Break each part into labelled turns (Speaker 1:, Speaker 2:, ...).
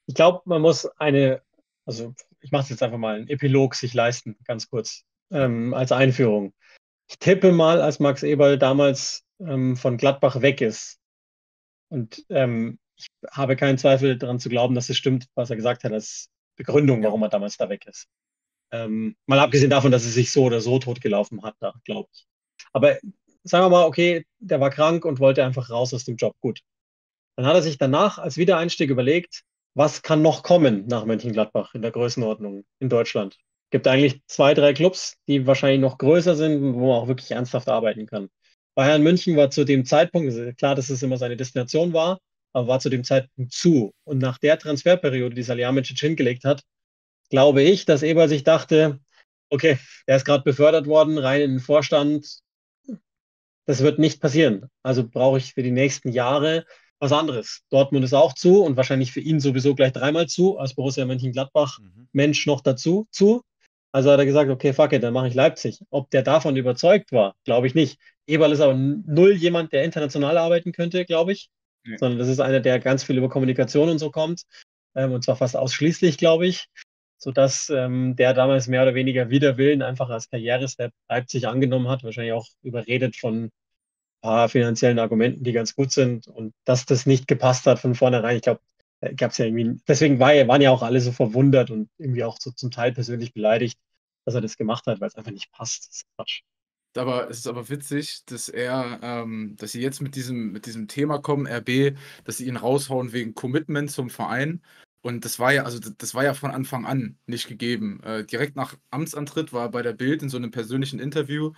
Speaker 1: Ich glaube, man muss also ich mache es jetzt einfach mal, einen Epilog sich leisten, ganz kurz, als Einführung. Ich tippe mal, als Max Eberl damals von Gladbach weg ist. Und ich habe keinen Zweifel daran zu glauben, dass es stimmt, was er gesagt hat, als Begründung,
Speaker 2: Ja.
Speaker 1: warum er damals da weg ist. Mal abgesehen davon, dass es sich so oder so totgelaufen hat, da, glaube ich. Aber sagen wir mal, okay, der war krank und wollte einfach raus aus dem Job. Gut. Dann hat er sich danach als Wiedereinstieg überlegt, was kann noch kommen nach Mönchengladbach in der Größenordnung in Deutschland. Gibt eigentlich zwei, drei Clubs, die wahrscheinlich noch größer sind, wo man auch wirklich ernsthaft arbeiten kann. Bayern München war zu dem Zeitpunkt, also klar, dass es immer seine Destination war, aber war zu dem Zeitpunkt zu. Und nach der Transferperiode, die Salihamidzic hingelegt hat, glaube ich, dass Eber sich dachte, okay, der ist gerade befördert worden, rein in den Vorstand, das wird nicht passieren. Also brauche ich für die nächsten Jahre was anderes. Dortmund ist auch zu und wahrscheinlich für ihn sowieso gleich dreimal zu, als Borussia Mönchengladbach
Speaker 2: Mhm.
Speaker 1: Mensch noch dazu zu. Also hat er gesagt, okay, fuck it, dann mache ich Leipzig. Ob der davon überzeugt war, glaube ich nicht. Eberl ist aber null jemand, der international arbeiten könnte, glaube ich,
Speaker 2: Nee.
Speaker 1: sondern das ist einer, der ganz viel über Kommunikation und so kommt, und zwar fast ausschließlich, glaube ich, sodass der damals mehr oder weniger wider Willen einfach als Karrierestep Leipzig angenommen hat, wahrscheinlich auch überredet von paar finanziellen Argumenten, die ganz gut sind und dass das nicht gepasst hat von vornherein. Ich glaube, gab es ja irgendwie, deswegen waren ja auch alle so verwundert und irgendwie auch so zum Teil persönlich beleidigt, dass er das gemacht hat, weil es einfach nicht passt. Das ist Quatsch.
Speaker 2: Aber es ist aber witzig, dass sie jetzt mit diesem Thema kommen, RB, dass sie ihn raushauen wegen Commitment zum Verein. Und das war ja von Anfang an nicht gegeben. Direkt nach Amtsantritt war er bei der Bild in so einem persönlichen Interview,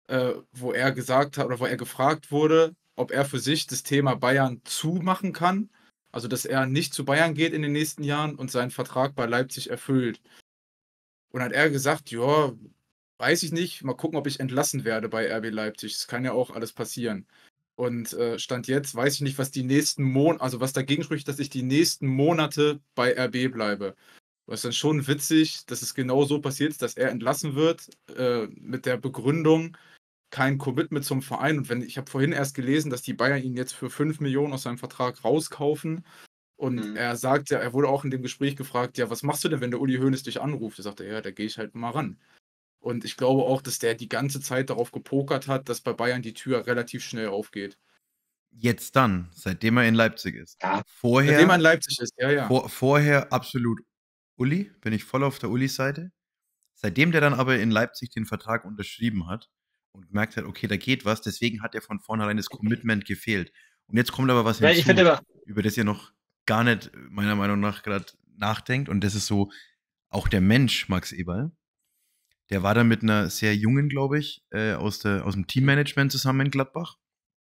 Speaker 2: wo er gesagt hat oder wo er gefragt wurde, ob er für sich das Thema Bayern zumachen kann. Also, dass er nicht zu Bayern geht in den nächsten Jahren und seinen Vertrag bei Leipzig erfüllt. Und hat er gesagt, ja, weiß ich nicht, mal gucken, ob ich entlassen werde bei RB Leipzig. Das kann ja auch alles passieren. Und Stand jetzt weiß ich nicht, was die nächsten Monate, also was dagegen spricht, dass ich die nächsten Monate bei RB bleibe. Das ist dann schon witzig, dass es genau so passiert ist, dass er entlassen wird, mit der Begründung, kein Commitment zum Verein. Und ich habe vorhin erst gelesen, dass die Bayern ihn jetzt für 5 Millionen aus seinem Vertrag rauskaufen. Und
Speaker 1: Mhm.
Speaker 2: er sagt ja, er wurde auch in dem Gespräch gefragt, ja, was machst du denn, wenn der Uli Hoeneß dich anruft? Da sagt er, ja, da gehe ich halt mal ran. Und ich glaube auch, dass der die ganze Zeit darauf gepokert hat, dass bei Bayern die Tür relativ schnell aufgeht.
Speaker 3: Jetzt dann, seitdem er in Leipzig ist.
Speaker 1: Ja,
Speaker 2: Seitdem er
Speaker 3: Vorher,
Speaker 2: in Leipzig ist, ja, ja.
Speaker 3: vorher absolut Uli, bin ich voll auf der Uli-Seite. Seitdem der dann aber in Leipzig den Vertrag unterschrieben hat und gemerkt hat, okay, da geht was, deswegen hat er von vornherein das Commitment gefehlt. Und jetzt kommt aber was
Speaker 1: weil ich finde
Speaker 3: hinzu,
Speaker 1: immer,
Speaker 3: über das ihr noch gar nicht, meiner Meinung nach, gerade nachdenkt. Und das ist so, auch der Mensch, Max Eberl, der war da mit einer sehr jungen, glaube ich, aus dem Teammanagement zusammen in Gladbach,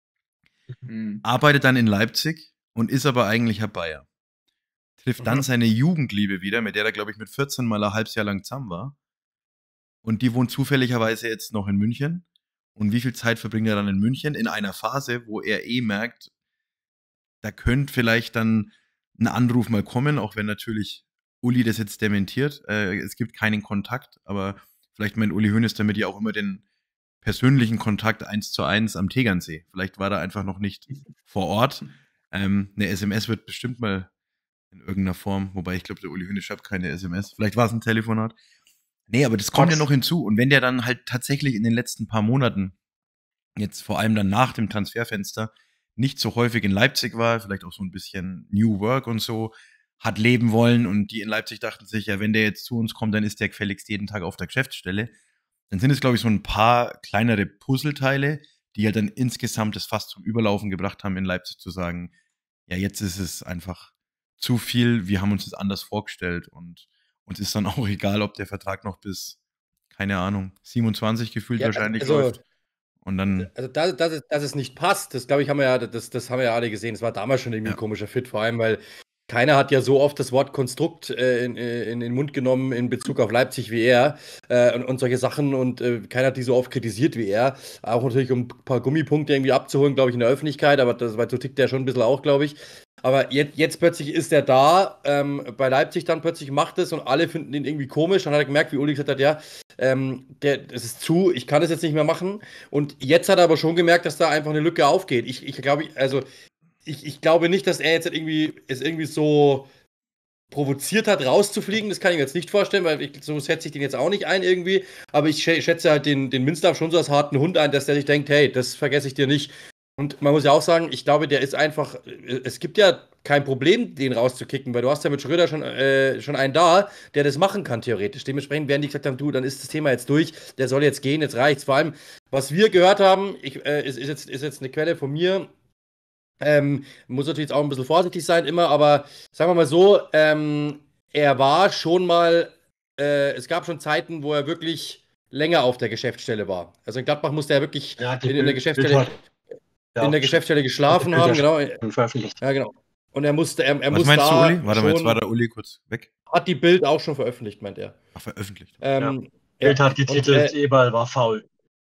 Speaker 2: Mhm.
Speaker 3: arbeitet dann in Leipzig und ist aber eigentlich Herr Bayer. Trifft dann
Speaker 2: Mhm.
Speaker 3: seine Jugendliebe wieder, mit der er, glaube ich, mit 14 mal ein halbes Jahr lang zusammen war. Und die wohnt zufälligerweise jetzt noch in München. Und wie viel Zeit verbringt er dann in München? In einer Phase, wo er merkt, da könnte vielleicht dann ein Anruf mal kommen, auch wenn natürlich Uli das jetzt dementiert. Es gibt keinen Kontakt, aber vielleicht meint Uli Hoeneß damit ja auch immer den persönlichen Kontakt 1:1 am Tegernsee. Vielleicht war er einfach noch nicht vor Ort. Eine SMS wird bestimmt mal in irgendeiner Form, wobei ich glaube, der Uli Hoeneß schreibt keine SMS. Vielleicht war es ein Telefonat. Nee, aber das kommt ja noch
Speaker 1: Max,
Speaker 3: hinzu. Und wenn der dann halt tatsächlich in den letzten paar Monaten, jetzt vor allem dann nach dem Transferfenster, nicht so häufig in Leipzig war, vielleicht auch so ein bisschen New Work und so, hat leben wollen und die in Leipzig dachten sich, ja, wenn der jetzt zu uns kommt, dann ist der gefälligst jeden Tag auf der Geschäftsstelle. Dann sind es, glaube ich, so ein paar kleinere Puzzleteile, die halt dann insgesamt das fast zum Überlaufen gebracht haben, in Leipzig zu sagen, ja, jetzt ist es einfach zu viel, wir haben uns das anders vorgestellt und uns ist dann auch egal, ob der Vertrag noch bis, keine Ahnung, 27 gefühlt
Speaker 4: Ja,
Speaker 3: wahrscheinlich
Speaker 4: also,
Speaker 3: läuft. Und dann,
Speaker 4: dass es nicht passt, das glaube ich, das haben wir ja alle gesehen. Das war damals schon irgendwie ein
Speaker 3: ja,
Speaker 4: komischer Fit, vor allem, weil keiner hat ja so oft das Wort Konstrukt in den Mund genommen in Bezug auf Leipzig wie er und solche Sachen und keiner hat die so oft kritisiert wie er. Auch natürlich, um ein paar Gummipunkte irgendwie abzuholen, glaube ich, in der Öffentlichkeit, aber weil so tickt der schon ein bisschen auch, glaube ich. Aber jetzt plötzlich ist er da, bei Leipzig dann plötzlich macht es und alle finden ihn irgendwie komisch. Dann hat er gemerkt, wie Uli gesagt hat, ja, das ist zu, ich kann das jetzt nicht mehr machen. Und jetzt hat er aber schon gemerkt, dass da einfach eine Lücke aufgeht. Ich glaube, also ich glaube nicht, dass er jetzt irgendwie so provoziert hat, rauszufliegen. Das kann ich mir jetzt nicht vorstellen, weil so schätze ich den jetzt auch nicht ein irgendwie. Aber ich schätze halt den Minzlaff schon so als harten Hund ein, dass der sich denkt, hey, das vergesse ich dir nicht. Und man muss ja auch sagen, ich glaube, der ist einfach, es gibt ja kein Problem, den rauszukicken, weil du hast ja mit Schröder schon einen da, der das machen kann, theoretisch. Dementsprechend werden die gesagt haben, du, dann ist das Thema jetzt durch, der soll jetzt gehen, jetzt reicht's. Vor allem, was wir gehört haben, ist jetzt eine Quelle von mir, muss natürlich jetzt auch ein bisschen vorsichtig sein immer, aber sagen wir mal so, er war schon mal, es gab schon Zeiten, wo er wirklich länger auf der Geschäftsstelle war. Also in Gladbach musste er wirklich in der Geschäftsstelle geschlafen haben, genau. Ja, genau. Und er musste,
Speaker 3: Was
Speaker 4: muss
Speaker 3: meinst du,
Speaker 4: da
Speaker 3: Uli? Warte mal, jetzt
Speaker 4: schon,
Speaker 3: war der Uli kurz weg.
Speaker 4: hat die Bild auch schon veröffentlicht, meint er.
Speaker 3: Ach, veröffentlicht.
Speaker 1: Bild hat getitelt, Eberl war faul.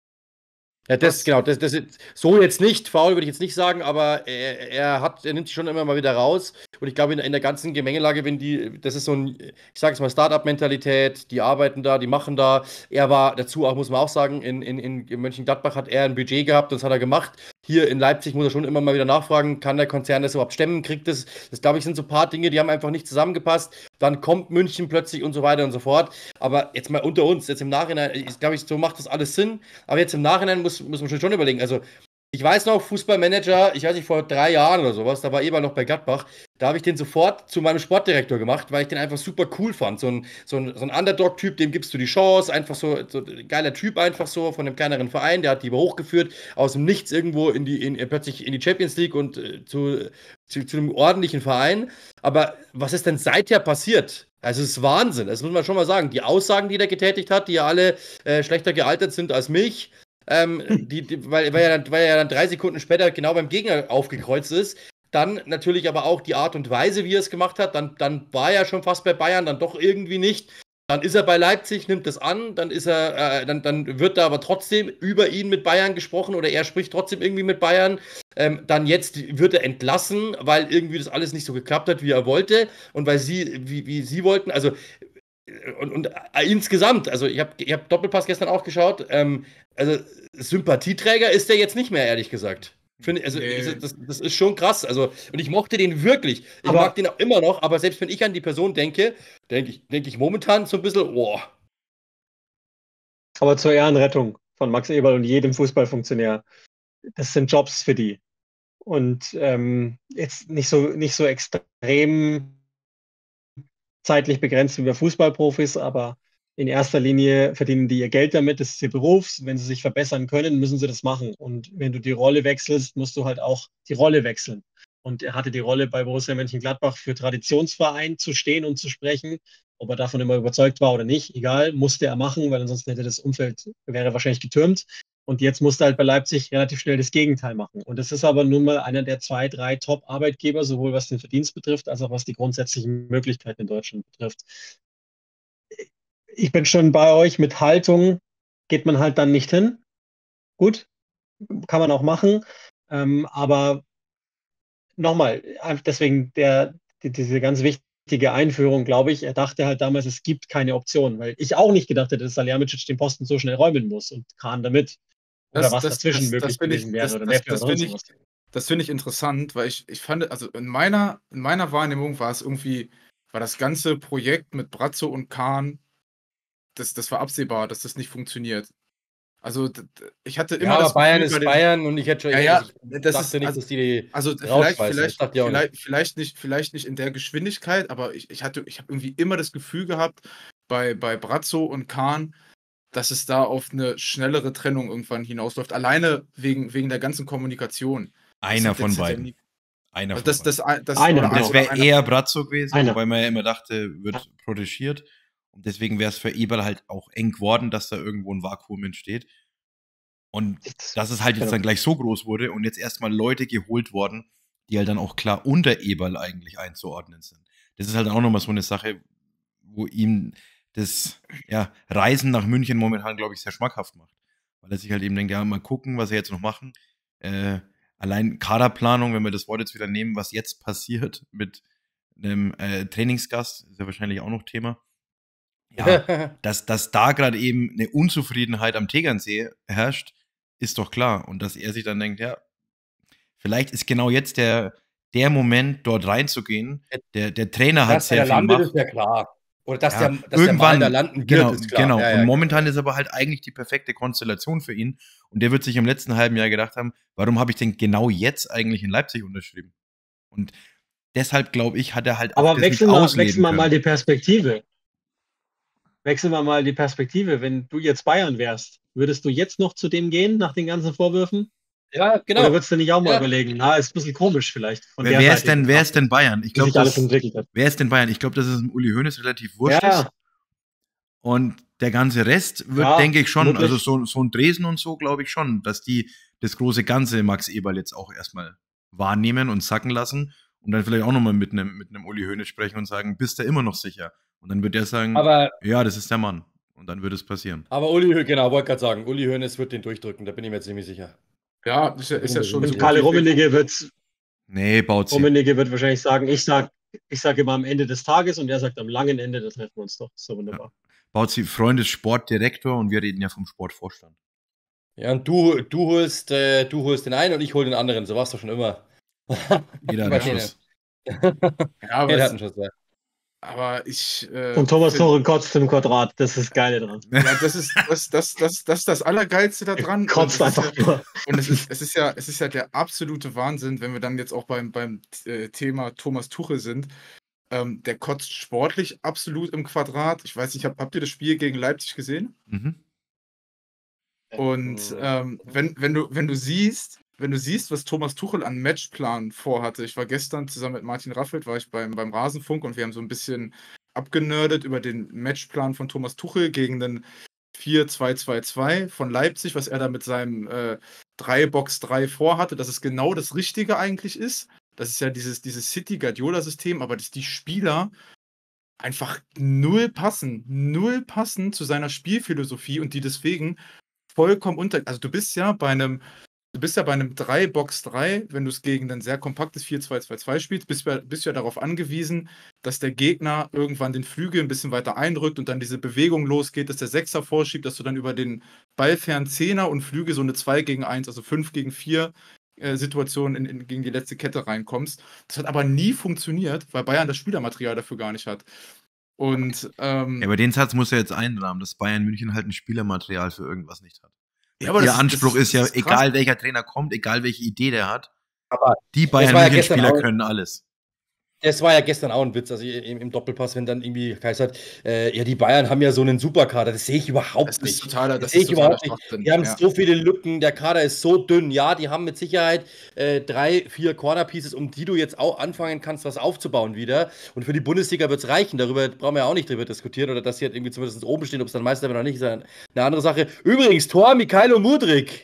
Speaker 4: Ja, genau, das so jetzt nicht, faul würde ich jetzt nicht sagen, aber er nimmt sich schon immer mal wieder raus. Und ich glaube, in der ganzen Gemengelage, das ist so ein, ich sage jetzt mal, Start-up-Mentalität, die arbeiten da, die machen da. Er war dazu auch, muss man auch sagen, in Mönchengladbach hat er ein Budget gehabt und das hat er gemacht. Hier in Leipzig muss er schon immer mal wieder nachfragen, kann der Konzern das überhaupt stemmen, kriegt das? Das, glaube ich, sind so ein paar Dinge, die haben einfach nicht zusammengepasst. Dann kommt München plötzlich und so weiter und so fort. Aber jetzt mal unter uns, jetzt im Nachhinein, glaube ich, so macht das alles Sinn. Aber jetzt im Nachhinein muss man schon überlegen. Also, ich weiß noch, Fußballmanager, ich weiß nicht, vor 3 Jahren oder sowas, da war Eberl noch bei Gladbach, da habe ich den sofort zu meinem Sportdirektor gemacht, weil ich den einfach super cool fand. So ein Underdog-Typ, dem gibst du die Chance, einfach so ein geiler Typ, einfach so von einem kleineren Verein, der hat die über hochgeführt, aus dem Nichts irgendwo plötzlich in die Champions League und zu einem ordentlichen Verein. Aber was ist denn seither passiert? Also, es ist Wahnsinn, das muss man schon mal sagen. Die Aussagen, die der getätigt hat, die ja alle schlechter gealtert sind als Milch, weil er dann 3 Sekunden später genau beim Gegner aufgekreuzt ist. Dann natürlich aber auch die Art und Weise, wie er es gemacht hat. Dann war er schon fast bei Bayern, dann doch irgendwie nicht. Dann ist er bei Leipzig, nimmt das an, dann wird da aber trotzdem über ihn mit Bayern gesprochen oder er spricht trotzdem irgendwie mit Bayern. Dann jetzt wird er entlassen, weil irgendwie das alles nicht so geklappt hat, wie er wollte und weil wie sie wollten. Also und insgesamt, also ich hab Doppelpass gestern auch geschaut, also Sympathieträger ist der jetzt nicht mehr, ehrlich gesagt. Das ist schon krass. Also, und ich mochte den wirklich. Ich mag den auch immer noch, aber selbst wenn ich an die Person denke ich momentan so ein bisschen, boah.
Speaker 1: Aber zur Ehrenrettung von Max Eberl und jedem Fußballfunktionär, das sind Jobs für die. Und jetzt nicht so extrem zeitlich begrenzt wie bei Fußballprofis, aber in erster Linie verdienen die ihr Geld damit, das ist ihr Beruf. Wenn sie sich verbessern können, müssen sie das machen. Und wenn du die Rolle wechselst, musst du halt auch die Rolle wechseln. Und er hatte die Rolle bei Borussia Mönchengladbach für Traditionsverein zu stehen und zu sprechen. Ob er davon immer überzeugt war oder nicht, egal, musste er machen, weil ansonsten hätte das Umfeld, wäre wahrscheinlich getürmt. Und jetzt musste halt bei Leipzig relativ schnell das Gegenteil machen. Und das ist aber nun mal einer der 2, 3 Top-Arbeitgeber, sowohl was den Verdienst betrifft, als auch was die grundsätzlichen Möglichkeiten in Deutschland betrifft. Ich bin schon bei euch, mit Haltung geht man halt dann nicht hin. Gut, kann man auch machen. Aber nochmal, deswegen diese ganz wichtige Einführung, glaube ich, er dachte halt damals, es gibt keine Option, weil ich auch nicht gedacht hätte, dass Salihamidzic den Posten so schnell räumen muss und Kahn damit. Oder was dazwischen möglich gewesen wäre.
Speaker 2: Das finde ich interessant, weil ich fand, also in meiner Wahrnehmung war das ganze Projekt mit Brazzo und Kahn, das war absehbar, dass das nicht funktioniert. Also ich hatte immer
Speaker 4: das Gefühl, Bayern ist Bayern und ich hätte schon
Speaker 2: das ist nicht, dass die vielleicht nicht in der Geschwindigkeit, aber ich habe irgendwie immer das Gefühl gehabt bei Brazzo und Kahn, dass es da auf eine schnellere Trennung irgendwann hinausläuft, alleine wegen der ganzen Kommunikation.
Speaker 3: Einer von beiden.
Speaker 2: Das
Speaker 3: wäre eher Brazzo gewesen, weil man ja immer dachte, wird protegiert. Und deswegen wäre es für Eberl halt auch eng geworden, dass da irgendwo ein Vakuum entsteht. Und dass es halt jetzt dann gleich so groß wurde und jetzt erstmal Leute geholt worden, die halt dann auch klar unter Eberl eigentlich einzuordnen sind. Das ist halt auch nochmal so eine Sache, wo ihm das Reisen nach München momentan, glaube ich, sehr schmackhaft macht. Weil er sich halt eben denkt, ja, mal gucken, was er jetzt noch machen. Allein Kaderplanung, wenn wir das Wort jetzt wieder nehmen, was jetzt passiert mit einem Trainingsgast, ist ja wahrscheinlich auch noch Thema. Ja, dass da gerade eben eine Unzufriedenheit am Tegernsee herrscht, ist doch klar. Und dass er sich dann denkt, ja, vielleicht ist genau jetzt der der Moment, dort reinzugehen. Der Trainer hat
Speaker 4: Dass der
Speaker 3: sehr viel
Speaker 4: landet,
Speaker 3: Macht.
Speaker 4: ist ja klar. Oder dass
Speaker 3: Ja,
Speaker 4: der Mal
Speaker 3: irgendwann,
Speaker 4: da landen wird,
Speaker 3: genau,
Speaker 4: ist klar.
Speaker 3: genau.
Speaker 4: Ja,
Speaker 3: Und
Speaker 4: ja,
Speaker 3: momentan ist aber halt eigentlich die perfekte Konstellation für ihn. Und der wird sich im letzten halben Jahr gedacht haben, warum habe ich denn genau jetzt eigentlich in Leipzig unterschrieben? Und deshalb, glaube ich, hat er halt auch
Speaker 1: Aber
Speaker 3: das nicht
Speaker 1: wechseln
Speaker 3: ausleben
Speaker 1: wir mal
Speaker 3: können.
Speaker 1: die Perspektive. Wechseln wir mal die Perspektive. Wenn du jetzt Bayern wärst, würdest du jetzt noch zu dem gehen, nach den ganzen Vorwürfen?
Speaker 4: Ja,
Speaker 1: Oder
Speaker 4: genau.
Speaker 1: würdest du nicht auch mal
Speaker 4: Ja.
Speaker 1: überlegen, na, ist ein bisschen komisch vielleicht von der
Speaker 3: Wer ist
Speaker 1: Seite betrachtet,
Speaker 3: denn Bayern? Ich
Speaker 1: wie sich
Speaker 3: glaube,
Speaker 1: alles entwickelt hat.
Speaker 3: wer ist denn Bayern? Ich glaube, dass es dem Uli Hoeneß relativ wurscht
Speaker 1: Ja,
Speaker 3: ist. Und der ganze Rest wird,
Speaker 1: ja,
Speaker 3: denke ich schon, also
Speaker 1: vermutlich.
Speaker 3: so ein Dresden und so, glaube ich schon, dass die das große Ganze Max Eberl jetzt auch erstmal wahrnehmen und sacken lassen und dann vielleicht auch nochmal mit einem Uli Hoeneß sprechen und sagen, bist du immer noch sicher? Und dann wird der sagen,
Speaker 4: Aber,
Speaker 3: ja, das ist der Mann. Und dann wird es passieren.
Speaker 4: Genau, wollte gerade sagen, Uli Hoeneß wird den durchdrücken, da bin ich mir ziemlich sicher.
Speaker 2: Ja, ist ja schon
Speaker 1: Und
Speaker 2: so gut
Speaker 1: Karl
Speaker 2: wie
Speaker 1: Rummenigge
Speaker 3: Nee, Bauzi.
Speaker 1: wird wahrscheinlich sagen, ich sag immer am Ende des Tages und er sagt am langen Ende, da treffen wir uns doch. So wunderbar.
Speaker 3: Bauzi, Freund ist Sportdirektor und wir reden ja vom Sportvorstand.
Speaker 4: Ja, und du holst den einen und ich hole den anderen, so war's doch schon immer.
Speaker 3: Jeder hat
Speaker 4: Bei
Speaker 3: einen Schuss.
Speaker 2: Ja,
Speaker 4: Jeder hat einen Schuss, ja.
Speaker 2: aber ich.
Speaker 1: Und Thomas
Speaker 2: find-
Speaker 1: Tuchel kotzt im Quadrat, das ist das Geile dran.
Speaker 2: Ja, das ist das Allergeilste daran.
Speaker 1: Kotzt einfach nur.
Speaker 2: Und es ist ja der absolute Wahnsinn, wenn wir dann jetzt auch beim Thema Thomas Tuchel sind. Der kotzt sportlich absolut im Quadrat. Ich weiß nicht, habt ihr das Spiel gegen Leipzig gesehen?
Speaker 3: Mhm.
Speaker 2: Und wenn du siehst, was Thomas Tuchel an Matchplan vorhatte, ich war gestern zusammen mit Martin Raffelt, war ich beim Rasenfunk und wir haben so ein bisschen abgenördet über den Matchplan von Thomas Tuchel gegen den 4-2-2-2 von Leipzig, was er da mit seinem 3-Box-3 vorhatte, dass es genau das Richtige eigentlich ist. Das ist ja dieses City-Guardiola-System, aber dass die Spieler einfach null passen zu seiner Spielphilosophie und die deswegen vollkommen also du bist ja bei einem 3-Box-3, wenn du es gegen ein sehr kompaktes 4-2-2-2 spielst, bist du ja darauf angewiesen, dass der Gegner irgendwann den Flügel ein bisschen weiter einrückt und dann diese Bewegung losgeht, dass der Sechser vorschiebt, dass du dann über den ballfernen Zehner und Flügel so eine 2 gegen 1, also 5 gegen 4 Situation gegen die letzte Kette reinkommst. Das hat aber nie funktioniert, weil Bayern das Spielermaterial dafür gar nicht hat. Und
Speaker 3: Ja, aber den Satz muss er jetzt einrahmen, dass Bayern München halt ein Spielermaterial für irgendwas nicht hat.
Speaker 2: ja, aber
Speaker 3: Ihr Anspruch ist ja,
Speaker 2: krass.
Speaker 3: egal welcher Trainer kommt, egal welche Idee der hat,
Speaker 4: Aber
Speaker 3: die
Speaker 4: war ja
Speaker 3: Bayern München
Speaker 4: gestern
Speaker 3: Spieler
Speaker 4: auch-
Speaker 3: können alles.
Speaker 4: Das war ja gestern auch ein Witz, also im Doppelpass, wenn dann irgendwie heißt hat, ja, die Bayern haben ja so einen Superkader, das sehe ich überhaupt
Speaker 2: Das ist
Speaker 4: nicht.
Speaker 2: totaler-
Speaker 4: Das
Speaker 2: das
Speaker 4: sehe
Speaker 2: ist
Speaker 4: ich
Speaker 2: totaler
Speaker 4: überhaupt nicht.
Speaker 2: Schwachsinn,
Speaker 4: Die haben
Speaker 2: ja.
Speaker 4: so viele Lücken, der Kader ist so dünn. Ja, die haben mit Sicherheit 3, 4 Corner-Pieces, um die du jetzt auch anfangen kannst, was aufzubauen wieder. Und für die Bundesliga wird es reichen. Darüber brauchen wir ja auch nicht drüber diskutieren oder dass sie halt irgendwie zumindest oben stehen, ob es dann Meister wird oder nicht, ist ja eine andere Sache. Übrigens, Tor Mikhailo Mudryk.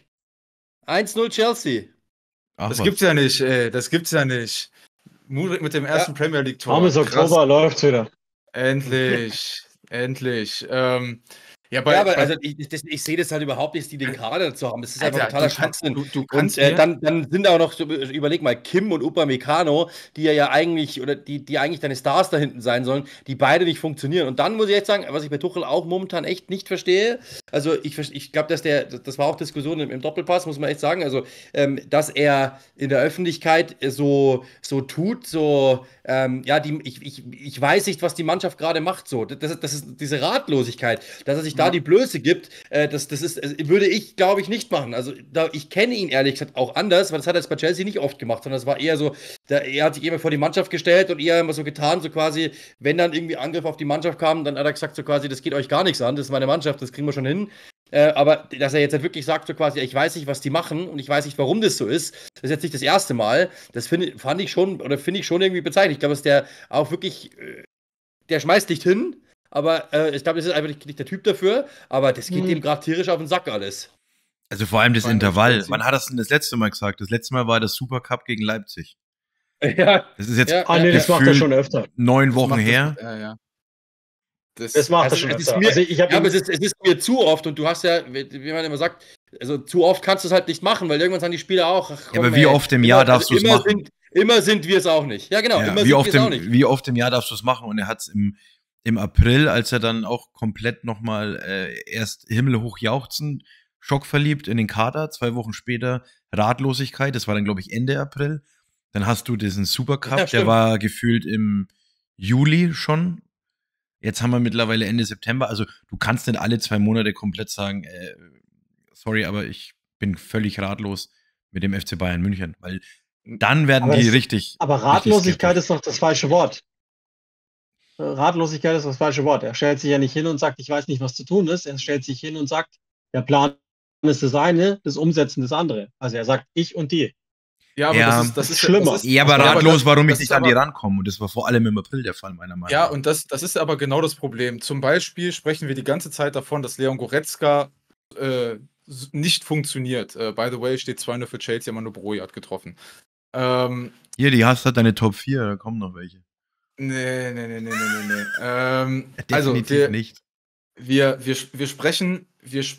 Speaker 4: 1-0 Chelsea.
Speaker 3: Ach,
Speaker 2: Das
Speaker 3: was.
Speaker 2: gibt's ja nicht, ey. Das gibt's ja nicht. Mudryk mit dem ersten Premier League-Tor.
Speaker 1: Armes
Speaker 2: Krass.
Speaker 1: Oktober läuft's wieder.
Speaker 2: Endlich. Endlich. Ja,
Speaker 4: Ja, aber also ich sehe das halt überhaupt nicht, die den Kader dazu haben. Das ist einfach
Speaker 2: Alter,
Speaker 4: totaler
Speaker 2: du kannst-
Speaker 4: Schwachsinn.
Speaker 2: du kannst
Speaker 4: Und
Speaker 2: mir-
Speaker 4: dann sind da auch noch, so, überleg mal, Kim und Upamecano, die ja eigentlich, oder die eigentlich deine Stars da hinten sein sollen, die beide nicht funktionieren. Und dann muss ich jetzt sagen, was ich bei Tuchel auch momentan echt nicht verstehe, also ich glaube, das war auch Diskussion im Doppelpass, muss man echt sagen, also dass er in der Öffentlichkeit so tut, ja, ich weiß nicht, was die Mannschaft gerade macht, so. Das ist diese Ratlosigkeit, dass er sich da die Blöße gibt, würde ich, glaube ich, nicht machen. Also, ich kenne ihn ehrlich gesagt auch anders, weil das hat er jetzt bei Chelsea nicht oft gemacht, sondern es war eher so, er hat sich immer vor die Mannschaft gestellt und eher immer so getan, so quasi, wenn dann irgendwie Angriff auf die Mannschaft kam, dann hat er gesagt, so quasi, das geht euch gar nichts an, das ist meine Mannschaft, das kriegen wir schon hin. Aber dass er jetzt halt wirklich sagt, so quasi, ich weiß nicht, was die machen und ich weiß nicht, warum das so ist, das ist jetzt nicht das erste Mal. Das finde ich schon irgendwie bezeichnend. Ich glaube, dass der auch wirklich, der schmeißt nicht hin, aber ich glaube, das ist einfach nicht der Typ dafür, aber das geht dem gerade tierisch auf den Sack alles.
Speaker 3: Also vor allem das
Speaker 2: Vor allem
Speaker 3: Intervall.
Speaker 2: Chelsea.
Speaker 3: Wann hat das denn das letzte Mal gesagt? Das letzte Mal war das Supercup gegen Leipzig.
Speaker 4: Ja.
Speaker 3: Das ist jetzt
Speaker 4: Ja.
Speaker 1: Ah, nee, das macht er
Speaker 3: Gefühlt
Speaker 1: schon öfter.
Speaker 3: 9
Speaker 2: Das
Speaker 3: Wochen
Speaker 2: macht
Speaker 3: her.
Speaker 2: Ja.
Speaker 1: Das macht er
Speaker 4: Also,
Speaker 1: schon
Speaker 4: es ist
Speaker 1: öfter.
Speaker 4: mir,
Speaker 1: Also ich hab
Speaker 4: ja, aber
Speaker 1: ihn-
Speaker 4: es ist mir zu oft und du hast ja, wie man immer sagt, also zu oft kannst du es halt nicht machen, weil irgendwann sagen die Spieler auch, ach,
Speaker 3: Ja, aber wie oft im Jahr darfst du es machen?
Speaker 4: Immer sind wir es auch nicht. Ja, genau,
Speaker 3: Ja,
Speaker 4: immer
Speaker 3: wie,
Speaker 4: sind
Speaker 3: oft
Speaker 4: wir es auch nicht.
Speaker 3: wie oft im Jahr darfst du es machen? Und er hat es im April, als er dann auch komplett nochmal erst himmelhoch jauchzend, schockverliebt in den Kader, 2 Wochen später Ratlosigkeit, das war dann, glaube ich, Ende April. Dann hast du diesen Supercup,
Speaker 4: Ja,
Speaker 3: der
Speaker 4: stimmt.
Speaker 3: war gefühlt im Juli schon. Jetzt haben wir mittlerweile Ende September. Also du kannst nicht alle 2 Monate komplett sagen, sorry, aber ich bin völlig ratlos mit dem FC Bayern München. Weil dann werden die richtig.
Speaker 1: Aber
Speaker 3: richtig
Speaker 1: Ratlosigkeit
Speaker 3: skeptisch.
Speaker 1: ist doch das falsche Wort. Ratlosigkeit ist das falsche Wort. Er stellt sich ja nicht hin und sagt, ich weiß nicht, was zu tun ist. Er stellt sich hin und sagt, der Plan ist das eine, das Umsetzen das andere. Also er sagt, ich und die.
Speaker 2: Ja, aber
Speaker 3: Ja,
Speaker 2: das ist
Speaker 1: schlimmer.
Speaker 2: Das ist,
Speaker 3: Ja, aber
Speaker 2: ja,
Speaker 3: ratlos, warum ich
Speaker 2: das
Speaker 3: nicht
Speaker 2: ist
Speaker 3: an die
Speaker 2: aber-
Speaker 3: rankomme. Und das war vor allem im April der Fall, meiner Meinung
Speaker 2: Ja,
Speaker 3: nach.
Speaker 2: und das ist aber genau das Problem. Zum Beispiel sprechen wir die ganze Zeit davon, dass Leon Goretzka nicht funktioniert. By the way, steht 2-0 für Chelsea, Manu Broja hat getroffen.
Speaker 3: Hier, die hast halt deine Top 4, da kommen noch welche.
Speaker 2: Nee.
Speaker 3: Definitiv nicht.
Speaker 2: Wir sprechen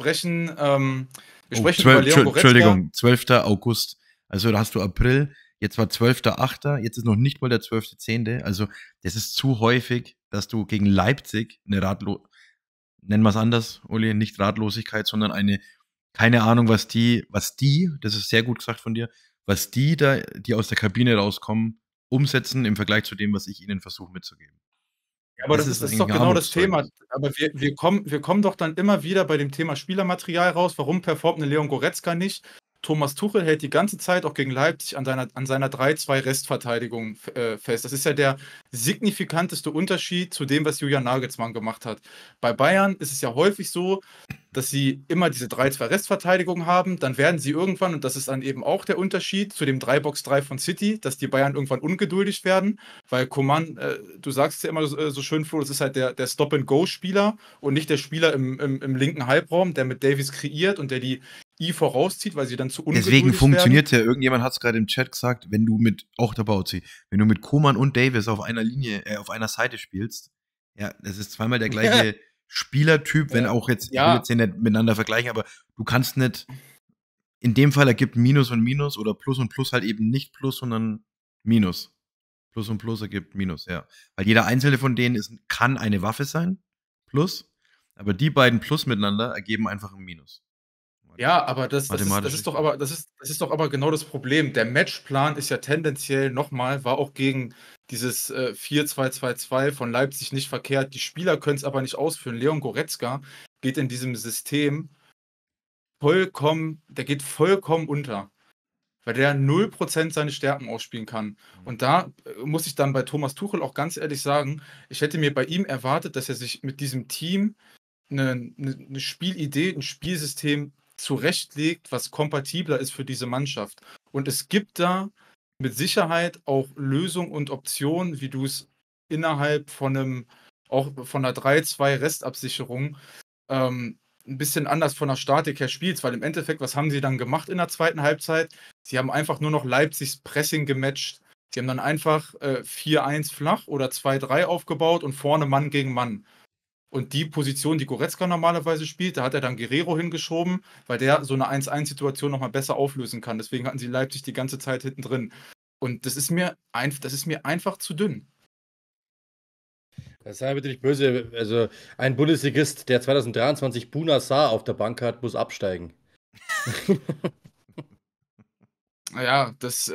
Speaker 3: Oh,
Speaker 2: über Leon Goretzka.
Speaker 3: Entschuldigung, 12. August. Also da hast du April, jetzt war 12.8., jetzt ist noch nicht mal der 12.10. Also das ist zu häufig, dass du gegen Leipzig eine nennen wir es anders, Uli, nicht Ratlosigkeit, sondern eine, keine Ahnung, was die, das ist sehr gut gesagt von dir, was die aus der Kabine rauskommen, umsetzen im Vergleich zu dem, was ich ihnen versuche mitzugeben.
Speaker 2: Ja, aber
Speaker 3: Das
Speaker 2: das
Speaker 3: ist
Speaker 2: ist
Speaker 3: eigentlich
Speaker 2: doch
Speaker 3: ein
Speaker 2: genau das
Speaker 3: Armutszeugnis.
Speaker 2: Thema. Aber wir kommen doch dann immer wieder bei dem Thema Spielermaterial raus. Warum performt eine Leon Goretzka nicht? Thomas Tuchel hält die ganze Zeit auch gegen Leipzig an seiner 3-2 Restverteidigung fest. Das ist ja der signifikanteste Unterschied zu dem, was Julian Nagelsmann gemacht hat. Bei Bayern ist es ja häufig so, dass sie immer diese 3-2 Restverteidigung haben. Dann werden sie irgendwann, und das ist dann eben auch der Unterschied zu dem 3-Box-3 von City, dass die Bayern irgendwann ungeduldig werden, weil Coman, du sagst es ja immer so schön, Flo, das ist halt der Stop-and-Go-Spieler und nicht der Spieler im linken Halbraum, der mit Davies kreiert und der die vorauszieht, weil sie dann zu ungeduldig
Speaker 3: Deswegen
Speaker 2: werden.
Speaker 3: funktioniert ja, irgendjemand hat es gerade im Chat gesagt, wenn du mit, auch der Bauzi, wenn du mit Koman und Davis auf einer Linie, auf einer Seite spielst, ja, das ist zweimal der gleiche Spielertyp, wenn auch jetzt, ich will jetzt hier nicht miteinander vergleichen, aber du kannst nicht, in dem Fall ergibt Minus und Minus oder Plus und Plus halt eben nicht Plus, sondern Minus. Plus und Plus ergibt Minus, ja. Weil jeder einzelne von denen kann eine Waffe sein, Plus, aber die beiden Plus miteinander ergeben einfach ein Minus.
Speaker 2: Ja, aber das ist
Speaker 3: Mathematisch
Speaker 2: doch aber genau das Problem. Der Matchplan ist ja tendenziell nochmal, war auch gegen dieses 4-2-2-2 von Leipzig nicht verkehrt. Die Spieler können es aber nicht ausführen. Leon Goretzka geht in diesem System der geht vollkommen unter, weil der 0% seine Stärken ausspielen kann. Und da muss ich dann bei Thomas Tuchel auch ganz ehrlich sagen, ich hätte mir bei ihm erwartet, dass er sich mit diesem Team eine Spielidee, ein Spielsystem zurechtlegt, was kompatibler ist für diese Mannschaft. Und es gibt da mit Sicherheit auch Lösungen und Optionen, wie du es innerhalb auch von einer 3-2 Restabsicherung ein bisschen anders von der Statik her spielst, weil im Endeffekt, was haben sie dann gemacht in der zweiten Halbzeit? Sie haben einfach nur noch Leipzigs Pressing gematcht. Sie haben dann einfach 4-1 flach oder 2-3 aufgebaut und vorne Mann gegen Mann. Und die Position, die Goretzka normalerweise spielt, da hat er dann Guerrero hingeschoben, weil der so eine 1-1-Situation nochmal besser auflösen kann. Deswegen hatten sie Leipzig die ganze Zeit hinten drin. Und das ist mir einfach zu dünn.
Speaker 4: Sei bitte nicht böse. Also, ein Bundesligist, der 2023 Bouna Sarr auf der Bank hat, muss absteigen.
Speaker 2: Ja,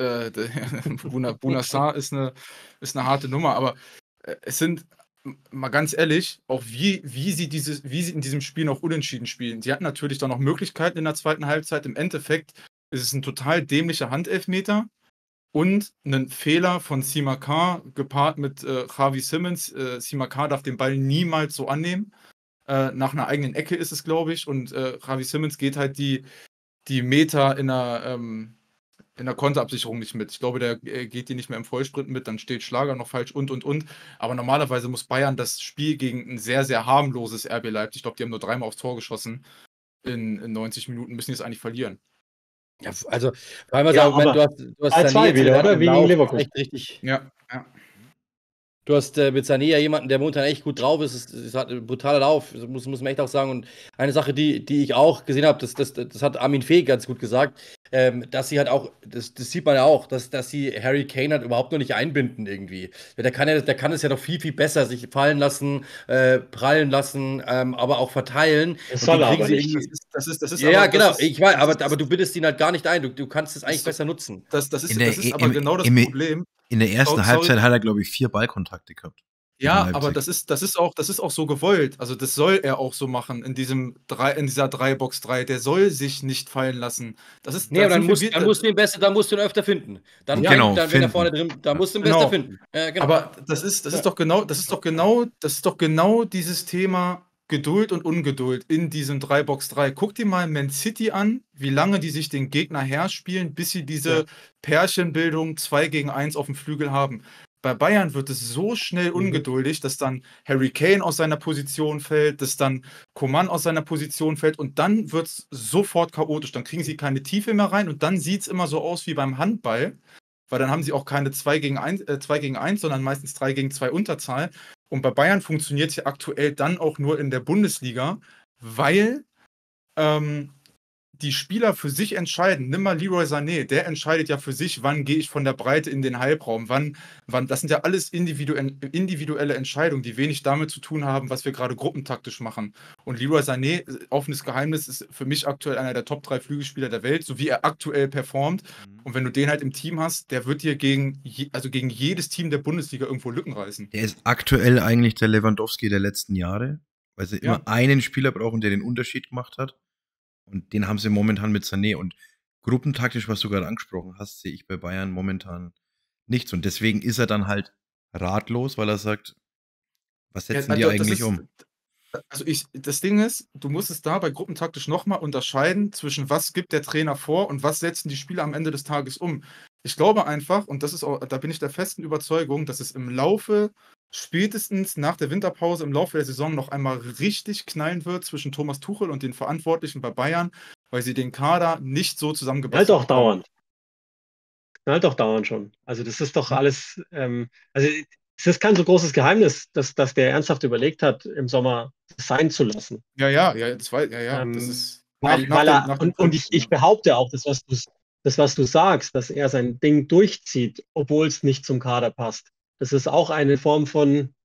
Speaker 2: Bouna Sarr ist eine harte Nummer, aber es sind, mal ganz ehrlich, auch wie sie in diesem Spiel noch unentschieden spielen. Sie hatten natürlich dann noch Möglichkeiten in der zweiten Halbzeit. Im Endeffekt ist es ein total dämlicher Handelfmeter und ein Fehler von Simakar gepaart mit Xavi Simons. Simakar darf den Ball niemals so annehmen. Nach einer eigenen Ecke ist es, glaube ich. Und Xavi Simons geht halt die Meter in der Konterabsicherung nicht mit. Ich glaube, der geht die nicht mehr im Vollsprint mit, dann steht Schlager noch falsch und. Aber normalerweise muss Bayern das Spiel gegen ein sehr, sehr harmloses RB Leipzig, ich glaube, die haben nur 3-mal aufs Tor geschossen, in 90 Minuten müssen die es eigentlich verlieren.
Speaker 4: Ja, also, weil man
Speaker 1: Ja,
Speaker 4: sagen, wenn
Speaker 1: aber
Speaker 4: du hast
Speaker 1: 2-2
Speaker 4: Sané
Speaker 1: wieder,
Speaker 4: jetzt
Speaker 1: oder?
Speaker 4: im
Speaker 1: Wie gegen
Speaker 4: Lauf
Speaker 1: Leverkusen.
Speaker 4: echt richtig.
Speaker 2: Ja.
Speaker 4: Du hast mit Sané ja jemanden, der momentan echt gut drauf ist. Es hat ein brutaler Lauf, muss man echt auch sagen. Und eine Sache, die ich auch gesehen habe, das hat Armin Fee ganz gut gesagt, dass sie halt auch, das sieht man ja auch, dass sie Harry Kane halt überhaupt noch nicht einbinden irgendwie. Der kann es ja noch viel, viel besser sich fallen lassen, prallen lassen, aber auch verteilen.
Speaker 1: Das
Speaker 4: Und
Speaker 1: soll
Speaker 4: den
Speaker 1: er
Speaker 4: kriegen
Speaker 1: aber
Speaker 4: sie
Speaker 1: nicht.
Speaker 4: irgendwie.
Speaker 2: Das ist
Speaker 4: Ja,
Speaker 2: aber,
Speaker 4: genau,
Speaker 2: das ist,
Speaker 4: ich weiß,
Speaker 2: das
Speaker 4: aber
Speaker 2: ist,
Speaker 4: du bindest ihn halt gar nicht ein. Du kannst es eigentlich
Speaker 2: das,
Speaker 4: besser nutzen.
Speaker 2: das
Speaker 3: In der,
Speaker 2: ist aber genau das
Speaker 3: im,
Speaker 2: Problem.
Speaker 3: in der ersten
Speaker 2: Sorry.
Speaker 3: Halbzeit hat er, glaube ich, 4 Ballkontakte gehabt. Gegen
Speaker 2: Ja, aber
Speaker 3: Leipzig.
Speaker 2: das ist auch so gewollt. Also das soll er auch so machen in dieser 3-Box-3. Der soll sich nicht fallen lassen.
Speaker 4: Nee,
Speaker 2: Da
Speaker 4: aber
Speaker 2: sind
Speaker 4: dann musst du ihn besser, dann musst du ihn öfter finden. Dann,
Speaker 3: Genau,
Speaker 4: wenn er
Speaker 3: finden.
Speaker 4: vorne drin, da musst du ihn besser
Speaker 2: Genau.
Speaker 4: finden. Genau.
Speaker 2: Aber das ist doch genau dieses Thema Geduld und Ungeduld in diesem 3-Box-3. Guck dir mal Man City an, wie lange die sich den Gegner herspielen, bis sie diese Pärchenbildung 2 gegen 1 auf dem Flügel haben. Bei Bayern wird es so schnell ungeduldig, dass dann Harry Kane aus seiner Position fällt, dass dann Coman aus seiner Position fällt und dann wird es sofort chaotisch. Dann kriegen sie keine Tiefe mehr rein und dann sieht es immer so aus wie beim Handball, weil dann haben sie auch keine 2 gegen 1, sondern meistens 3 gegen 2 Unterzahl. Und bei Bayern funktioniert es ja aktuell dann auch nur in der Bundesliga, weil die Spieler für sich entscheiden. Nimm mal Leroy Sané, der entscheidet ja für sich, wann gehe ich von der Breite in den Halbraum, wann, das sind ja alles individuelle Entscheidungen, die wenig damit zu tun haben, was wir gerade gruppentaktisch machen. Und Leroy Sané, offenes Geheimnis, ist für mich aktuell einer der Top 3 Flügelspieler der Welt, so wie er aktuell performt. Und wenn du den halt im Team hast, der wird dir gegen jedes Team der Bundesliga irgendwo Lücken reißen.
Speaker 3: Der ist aktuell eigentlich der Lewandowski der letzten Jahre, weil sie immer einen Spieler brauchen, der den Unterschied gemacht hat. Und den haben sie momentan mit Sané. Und gruppentaktisch, was du gerade angesprochen hast, sehe ich bei Bayern momentan nichts. Und deswegen ist er dann halt ratlos, weil er sagt, was setzen die eigentlich um?
Speaker 2: Also das Ding ist, du musst es da bei gruppentaktisch nochmal unterscheiden zwischen was gibt der Trainer vor und was setzen die Spieler am Ende des Tages um. Ich glaube einfach, und das ist auch, da bin ich der festen Überzeugung, dass es im Laufe, spätestens nach der Winterpause, im Laufe der Saison noch einmal richtig knallen wird zwischen Thomas Tuchel und den Verantwortlichen bei Bayern, weil sie den Kader nicht so zusammengebracht haben.
Speaker 1: Knallt doch dauernd schon. Also das ist doch alles, also es ist kein so großes Geheimnis, dass der ernsthaft überlegt hat, im Sommer das sein zu lassen.
Speaker 2: Ja, das war, das ist
Speaker 1: ich behaupte auch, das, was du sagst, dass er sein Ding durchzieht, obwohl es nicht zum Kader passt. Das ist auch eine Form von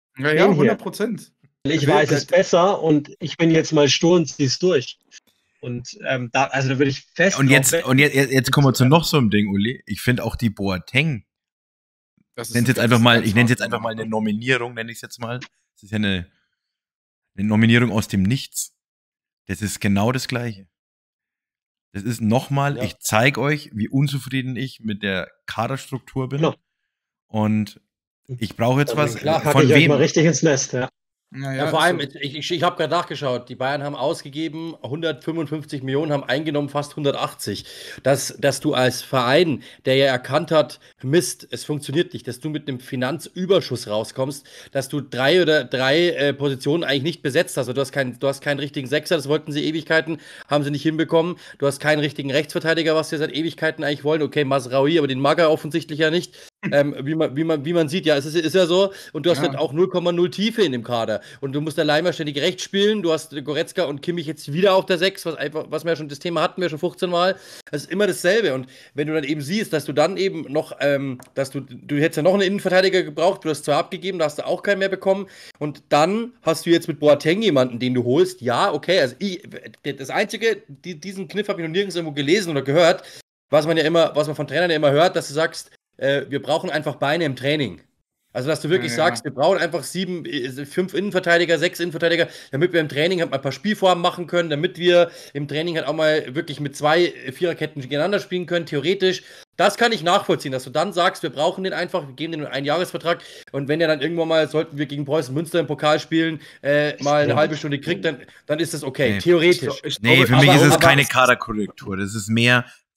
Speaker 2: 100%.
Speaker 1: Ich weiß es besser und ich bin jetzt mal stur und ziehe es durch. Und da würde ich fest.
Speaker 3: Und jetzt kommen wir zu noch so einem Ding, Uli. Ich finde auch die Boateng. Ich nenne es jetzt einfach mal eine Nominierung, nenne ich es jetzt mal. Das ist ja eine Nominierung aus dem Nichts. Das ist genau das Gleiche. Das ist nochmal, ich zeige euch, wie unzufrieden ich mit der Kaderstruktur bin. Genau. Und ich brauche jetzt was.
Speaker 1: Von wem? Ich mal richtig ins Nest, ja.
Speaker 4: Vor allem, ich habe gerade nachgeschaut, die Bayern haben ausgegeben 155 Millionen, haben eingenommen fast 180. Dass du als Verein, der ja erkannt hat, Mist, es funktioniert nicht, dass du mit einem Finanzüberschuss rauskommst, dass du drei Positionen eigentlich nicht besetzt hast. Also du hast keinen richtigen Sechser, das wollten sie Ewigkeiten, haben sie nicht hinbekommen. Du hast keinen richtigen Rechtsverteidiger, was sie seit Ewigkeiten eigentlich wollen. Okay, Mazraoui, aber den mag er offensichtlich ja nicht. Wie man sieht, ja, es ist ja so. Und du hast halt auch 0,0 Tiefe in dem Kader. Und du musst der Leimer ständig rechts spielen. Du hast Goretzka und Kimmich jetzt wieder auf der 6, was wir ja schon, das Thema hatten wir schon 15 Mal. Es ist immer dasselbe. Und wenn du dann eben siehst, dass du dann eben noch, dass du hättest ja noch einen Innenverteidiger gebraucht, du hast 2 abgegeben, da hast du auch keinen mehr bekommen. Und dann hast du jetzt mit Boateng jemanden, den du holst. Ja, okay, also das Einzige, diesen Kniff habe ich noch nirgends irgendwo gelesen oder gehört, was man von Trainern ja immer hört, dass du sagst, wir brauchen einfach Beine im Training. Also, dass du wirklich sagst, wir brauchen einfach 5 Innenverteidiger, 6 Innenverteidiger, damit wir im Training halt mal ein paar Spielformen machen können, damit wir im Training halt auch mal wirklich mit 2 Viererketten gegeneinander spielen können, theoretisch. Das kann ich nachvollziehen, dass du dann sagst, wir brauchen den einfach, wir geben den einen Jahresvertrag und wenn er dann irgendwann mal, sollten wir gegen Preußen Münster im Pokal spielen, mal eine halbe Stunde kriegt, dann ist das okay, theoretisch.
Speaker 3: Für mich ist es keine Kaderkorrektur, das ist mehr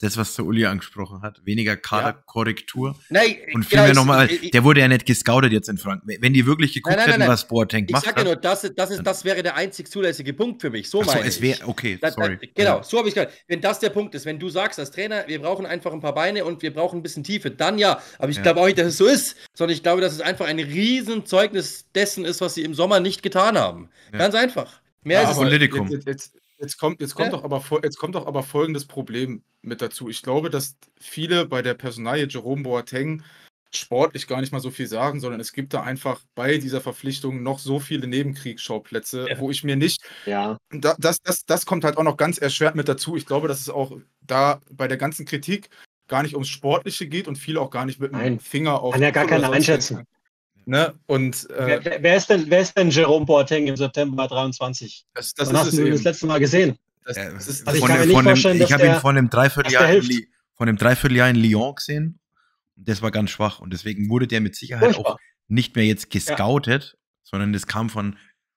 Speaker 3: das, was der Uli angesprochen hat, weniger Kaderkorrektur.
Speaker 4: Nein,
Speaker 3: Und vielmehr nochmal, der wurde ja nicht gescoutet jetzt in Frankreich. Wenn die wirklich geguckt hätten, was Boateng macht.
Speaker 4: Ich sag ja nur, das wäre der einzig zulässige Punkt für mich. So meine ich.
Speaker 3: Okay,
Speaker 4: sorry. Genau, so habe ich gesagt. Wenn das der Punkt ist, wenn du sagst als Trainer, wir brauchen einfach ein paar Beine und wir brauchen ein bisschen Tiefe, dann ja. Aber ich glaube auch nicht, dass es so ist, sondern ich glaube, dass es einfach ein Riesenzeugnis dessen ist, was sie im Sommer nicht getan haben. Ganz einfach. Mehr ist es
Speaker 3: Politikum.
Speaker 2: Jetzt kommt doch aber folgendes Problem mit dazu. Ich glaube, dass viele bei der Personalie Jerome Boateng sportlich gar nicht mal so viel sagen, sondern es gibt da einfach bei dieser Verpflichtung noch so viele Nebenkriegsschauplätze, wo ich mir nicht.
Speaker 1: Ja.
Speaker 2: Das kommt halt auch noch ganz erschwert mit dazu. Ich glaube, dass es auch da bei der ganzen Kritik gar nicht ums Sportliche geht und viele auch gar nicht mit dem Finger auf.
Speaker 1: Kann ja gar keiner einschätzen.
Speaker 2: Ne? Und,
Speaker 1: wer ist denn Jerome Boateng im September 23?
Speaker 2: Das
Speaker 1: Wann hast du ihn das letzte Mal gesehen?
Speaker 3: Ich habe ihn vor einem Dreivierteljahr in Lyon gesehen. Das war ganz schwach und deswegen wurde der mit Sicherheit auch nicht mehr jetzt gescoutet, sondern das kam von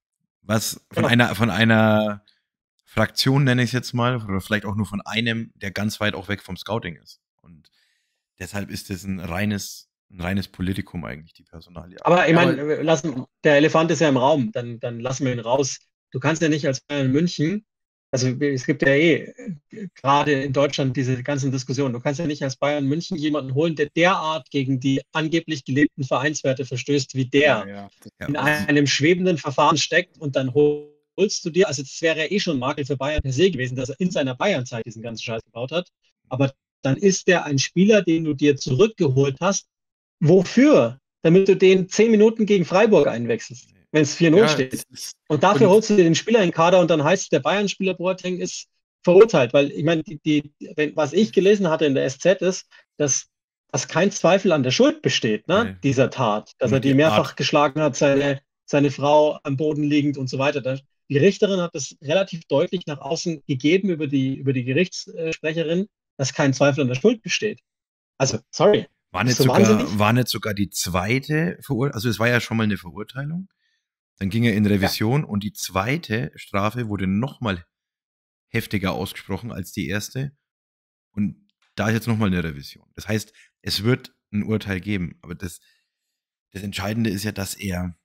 Speaker 3: einer Fraktion, nenne ich es jetzt mal, oder vielleicht auch nur von einem, der ganz weit auch weg vom Scouting ist. Und deshalb ist das ein reines Politikum eigentlich, die Personalie.
Speaker 1: Aber ich meine, der Elefant ist ja im Raum, dann lassen wir ihn raus. Du kannst ja nicht als Bayern München, also es gibt ja gerade in Deutschland diese ganzen Diskussionen, du kannst ja nicht als Bayern München jemanden holen, der derart gegen die angeblich gelebten Vereinswerte verstößt, wie der in einem schwebenden Verfahren steckt und dann holst du dir, also das wäre ja schon Makel für Bayern per se gewesen, dass er in seiner Bayernzeit diesen ganzen Scheiß gebaut hat, aber dann ist der ein Spieler, den du dir zurückgeholt hast. Wofür? Damit du den 10 Minuten gegen Freiburg einwechselst, wenn es 4-0 steht. Und dafür holst du dir den Spieler in den Kader und dann heißt es, der Bayern-Spieler Boateng ist verurteilt. Weil ich meine, was ich gelesen hatte in der SZ ist, dass kein Zweifel an der Schuld besteht, ne, dieser Tat. Dass er die mehrfach geschlagen hat, seine Frau am Boden liegend und so weiter. Die Richterin hat das relativ deutlich nach außen gegeben über die Gerichtssprecherin, dass kein Zweifel an der Schuld besteht. Also, sorry.
Speaker 3: War nicht sogar die zweite Verurteilung? Also es war ja schon mal eine Verurteilung. Dann ging er in Revision und die zweite Strafe wurde nochmal heftiger ausgesprochen als die erste. Und da ist jetzt nochmal eine Revision. Das heißt, es wird ein Urteil geben. Aber das Entscheidende ist ja, dass er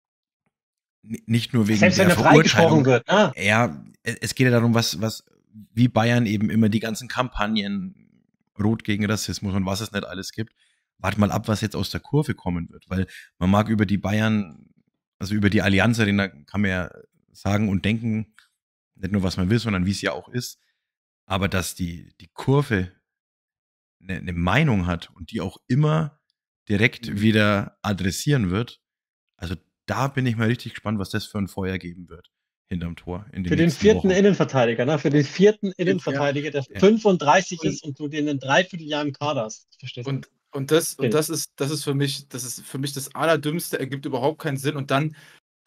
Speaker 3: nicht nur wegen
Speaker 1: selbst
Speaker 3: der
Speaker 1: wenn er freigesprochen wird.
Speaker 3: Ja, es geht ja darum, wie Bayern eben immer die ganzen Kampagnen Rot gegen Rassismus und was es nicht alles gibt. Wart mal ab, was jetzt aus der Kurve kommen wird, weil man mag über die Bayern, also über die Allianz Arena kann man ja sagen und denken, nicht nur was man will, sondern wie es ja auch ist, aber dass die Kurve eine Meinung hat und die auch immer direkt wieder adressieren wird, also da bin ich mal richtig gespannt, was das für ein Feuer geben wird. Hinterm Tor.
Speaker 1: Für den vierten Innenverteidiger, ne? Für den vierten Innenverteidiger, der 35 ist und du den in 3/4 Jahr im Kader hast. Verstehst du?
Speaker 2: Und das ist für mich das Allerdümmste, ergibt überhaupt keinen Sinn. Und dann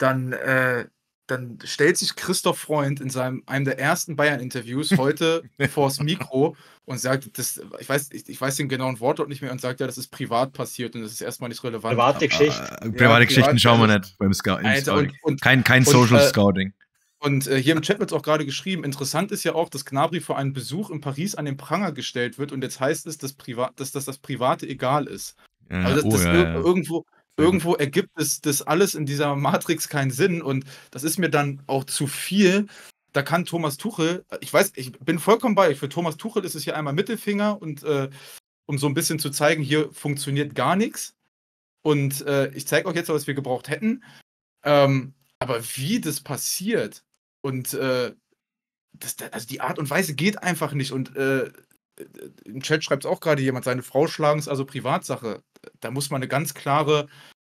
Speaker 2: stellt sich Christoph Freund in einem der ersten Bayern-Interviews heute vors Mikro und sagt, ich weiß den genauen Wortlaut nicht mehr, und sagt, ja, das ist privat passiert und das ist erstmal nicht relevant.
Speaker 1: Private Geschichten.
Speaker 3: Private Geschichten schauen wir nicht beim Scouting. Kein Social Scouting.
Speaker 2: Und hier im Chat wird es auch gerade geschrieben, interessant ist ja auch, dass Gnabry vor einem Besuch in Paris an den Pranger gestellt wird und jetzt heißt es, dass das Private egal ist. Ja, also irgendwo ergibt das alles in dieser Matrix keinen Sinn und das ist mir dann auch zu viel. Da kann Thomas Tuchel, ich bin vollkommen bei euch, für Thomas Tuchel ist es hier einmal Mittelfinger und um so ein bisschen zu zeigen, hier funktioniert gar nichts und ich zeige euch jetzt, was wir gebraucht hätten. Aber wie das passiert und also die Art und Weise geht einfach nicht. Und im Chat schreibt es auch gerade jemand, seine Frau schlagen ist also Privatsache. Da muss man eine ganz klare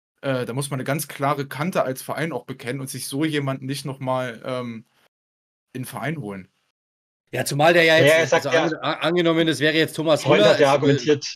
Speaker 2: Kante als Verein auch bekennen und sich so jemanden nicht nochmal in den Verein holen.
Speaker 4: Ja, zumal der ja jetzt, angenommen, es wäre jetzt Thomas
Speaker 1: Müller. Hat ja argumentiert.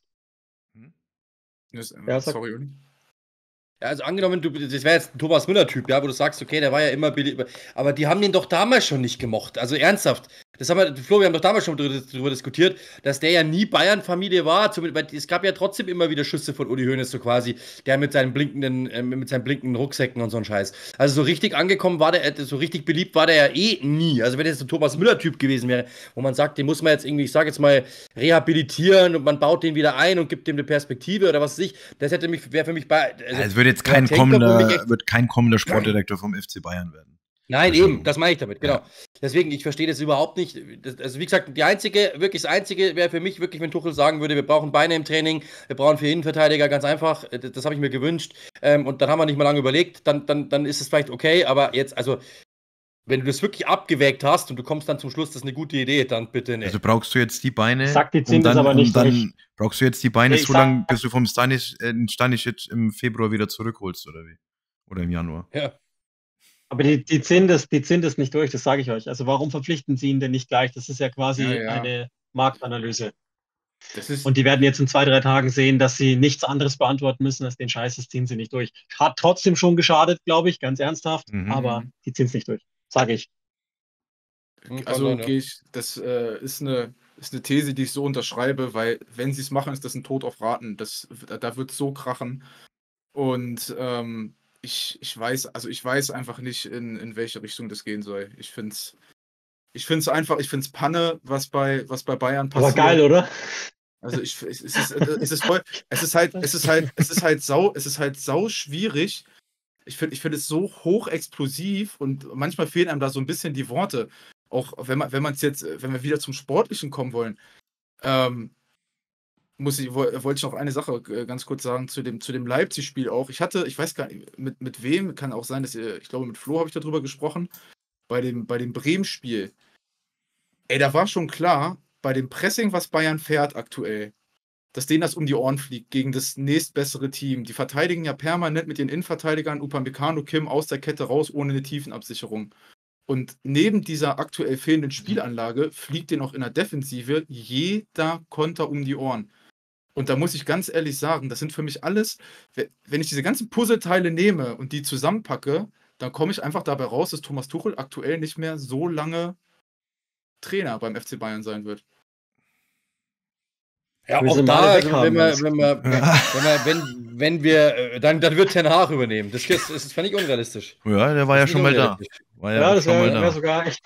Speaker 2: Sorry, Uli.
Speaker 4: Ja, also angenommen, das wäre jetzt ein Thomas Müller-Typ, ja, wo du sagst, okay, der war ja immer billig, aber die haben den doch damals schon nicht gemocht. Also ernsthaft, Das haben wir, Flo, wir haben doch damals schon drüber diskutiert, dass der ja nie Bayern-Familie war. Weil es gab ja trotzdem immer wieder Schüsse von Uli Hoeneß, so quasi, der mit seinen blinkenden Rucksäcken und so ein Scheiß. Also so richtig angekommen war der, so richtig beliebt war der ja eh nie. Also wenn das so ein Thomas Müller-Typ gewesen wäre, wo man sagt, den muss man jetzt irgendwie, ich sage jetzt mal, rehabilitieren und man baut den wieder ein und gibt dem eine Perspektive oder was weiß ich, das wäre für mich bei.
Speaker 3: Also es wird jetzt kein kommender Sportdirektor vom FC Bayern werden.
Speaker 4: Nein, eben, das meine ich damit, genau. Ja. Deswegen, ich verstehe das überhaupt nicht. Also wie gesagt, das Einzige wäre für mich wirklich, wenn Tuchel sagen würde, wir brauchen Beine im Training, wir brauchen 4 Innenverteidiger, ganz einfach. Das habe ich mir gewünscht. Und dann haben wir nicht mal lange überlegt, dann ist es vielleicht okay, aber jetzt, also wenn du das wirklich abgewägt hast und du kommst dann zum Schluss, das ist eine gute Idee, dann bitte nicht.
Speaker 3: Also brauchst du jetzt die Beine,
Speaker 1: sagt die Zins aber nicht
Speaker 3: dann brauchst du jetzt die Beine so lange, bis du vom Stanisic im Februar wieder zurückholst, oder wie? Oder im Januar.
Speaker 4: Ja.
Speaker 1: Aber die ziehen das nicht durch, das sage ich euch. Also warum verpflichten sie ihn denn nicht gleich? Das ist ja quasi eine Marktanalyse. Und die werden jetzt in 2-3 Tagen sehen, dass sie nichts anderes beantworten müssen als den Scheiß, das ziehen sie nicht durch. Hat trotzdem schon geschadet, glaube ich, ganz ernsthaft, aber die ziehen es nicht durch, sage ich.
Speaker 2: Also das ist eine These, die ich so unterschreibe, weil wenn sie es machen, ist das ein Tod auf Raten. Da wird so krachen. Und ich weiß einfach nicht, in welche Richtung das gehen soll. Ich finde es Panne, was bei Bayern passiert.
Speaker 1: Aber geil, oder?
Speaker 2: Also es ist halt sau schwierig. Ich finde es so hochexplosiv und manchmal fehlen einem da so ein bisschen die Worte. Auch wenn wir wieder zum Sportlichen kommen wollen, wollte ich noch eine Sache ganz kurz sagen zu dem Leipzig-Spiel auch. Ich weiß gar nicht, mit wem, kann auch sein, ich glaube, mit Flo habe ich darüber gesprochen, bei dem Bremen-Spiel. Ey, da war schon klar, bei dem Pressing, was Bayern fährt aktuell, dass denen das um die Ohren fliegt gegen das nächstbessere Team. Die verteidigen ja permanent mit den Innenverteidigern Upamecano, Kim aus der Kette raus, ohne eine Tiefenabsicherung. Und neben dieser aktuell fehlenden Spielanlage fliegt denen auch in der Defensive jeder Konter um die Ohren. Und da muss ich ganz ehrlich sagen, das sind für mich alles, wenn ich diese ganzen Puzzleteile nehme und die zusammenpacke, dann komme ich einfach dabei raus, dass Thomas Tuchel aktuell nicht mehr so lange Trainer beim FC Bayern sein wird.
Speaker 4: Ja, auch da, also wenn wir, dann wird Ten Hag übernehmen. Das ist völlig unrealistisch.
Speaker 3: Ja, der war ja schon mal da.
Speaker 1: Das wäre sogar echt.